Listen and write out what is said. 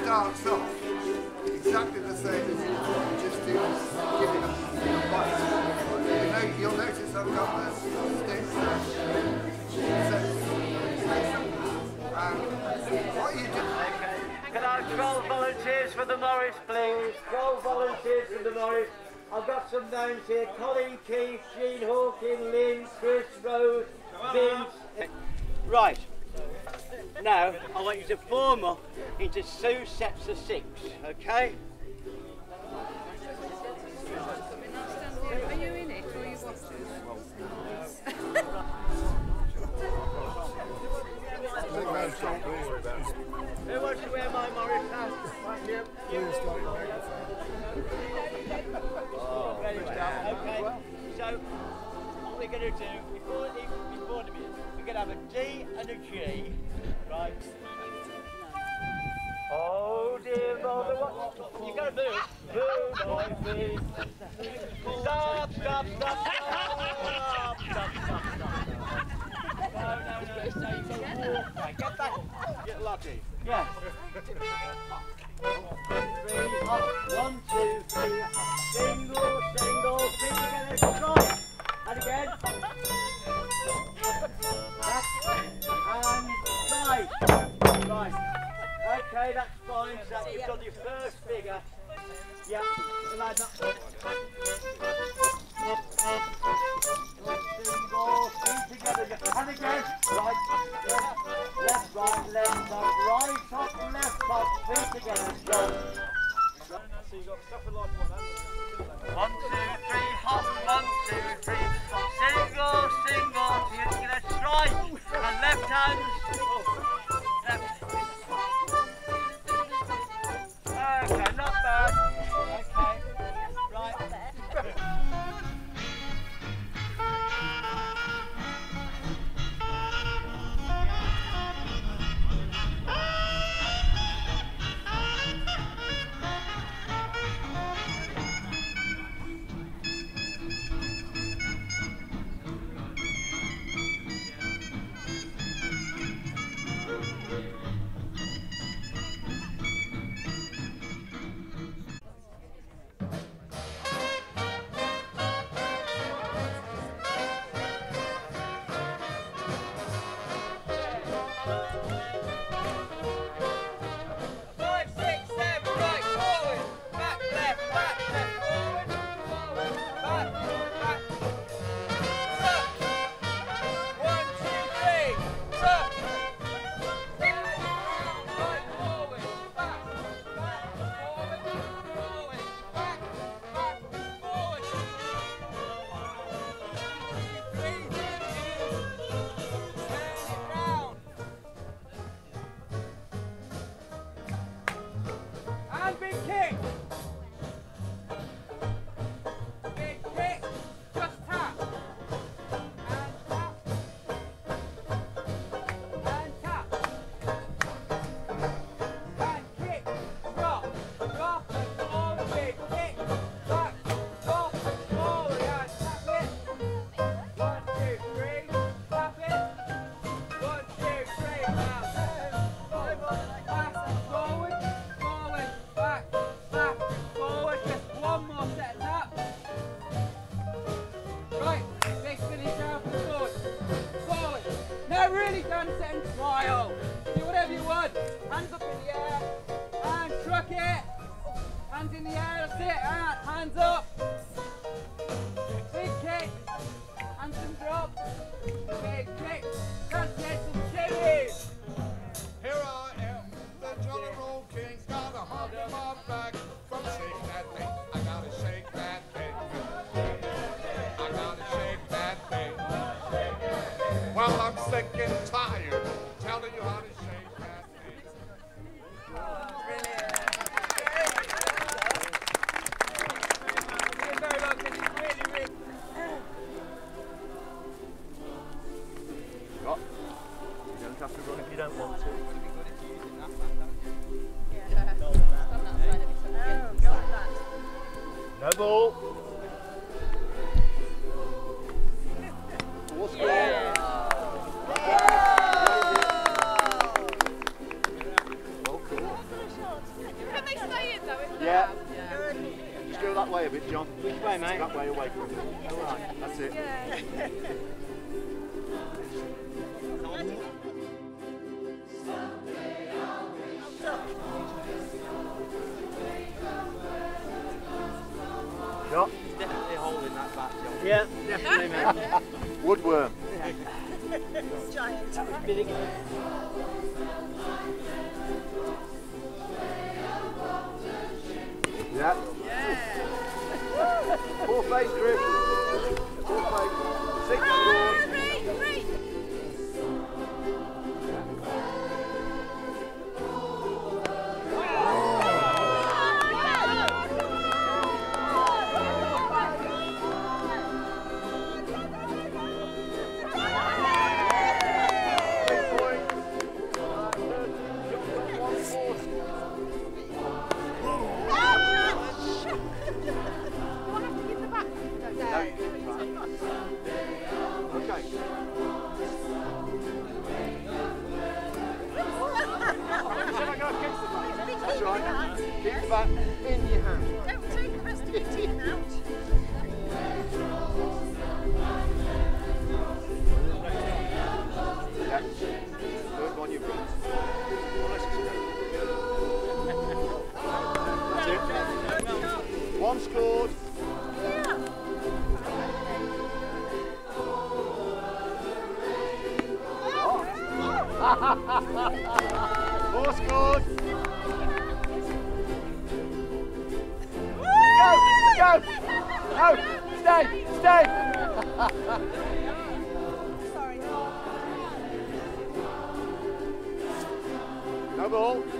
starts off exactly the same as you just do giving a bite. You'll notice I've got the sticks what you do. Can I have 12 volunteers for the Morris, please? 12 volunteers for the Morris. I've got some names here: Colin Keith, Jean Hawkins, Lynn, Chris, Rose, Vince. Right. Now, I want you to form up into 2 sets of 6, okay? Are you in it or are you watching? Who wants to wear my Morris hat? Ready to start? Okay. So, what we're going to do, before the music, we're going to have a D and a G, right? Oh dear mother, what? You got to move. Move, boy, please. Stop. No, stay. Right, get back. Get lucky. Yeah. 1, 2, 3, single, feet together, strike. And again. Back and side. Right. Okay, that's fine. So you've done your first figure. Yeah, like that. Single, feet together. And again. Right, left, right, top, left, top, feet together. Strong. So you've got stuff in like 1, 2, 3, hop, 1, 2, 3. Single, you're going to strike. And left hand. Left. Okay, not bad. Okay, right. Hands in the air, that's it, hands up. Big kick, hands and drop. Big kick, that's it, some chilies. Here I am, the Jolly Roll King, got a heart in my back. From shaking that thing, I gotta shake that thing. I gotta shake that thing. Well, I'm sick and tired, telling you how to shake that thing. Brilliant. You don't have to run if you don't want to. No ball. Yeah. Oh, cool. way a bit, John. Which way, mate? That way away from you. All right. That's it. Shot. There's definitely a hole in that bat, John. Yeah, definitely, mate. Woodworm. Giant. Big. Yeah. Four face drift. Four face. 6 scores. That's right. Keep the bat in your hand. Don't take the rest of your teeth out. Yeah. Third one you've got. That's it. One scored. Four scored. Go! No! Stay! Stay! Sorry. No ball.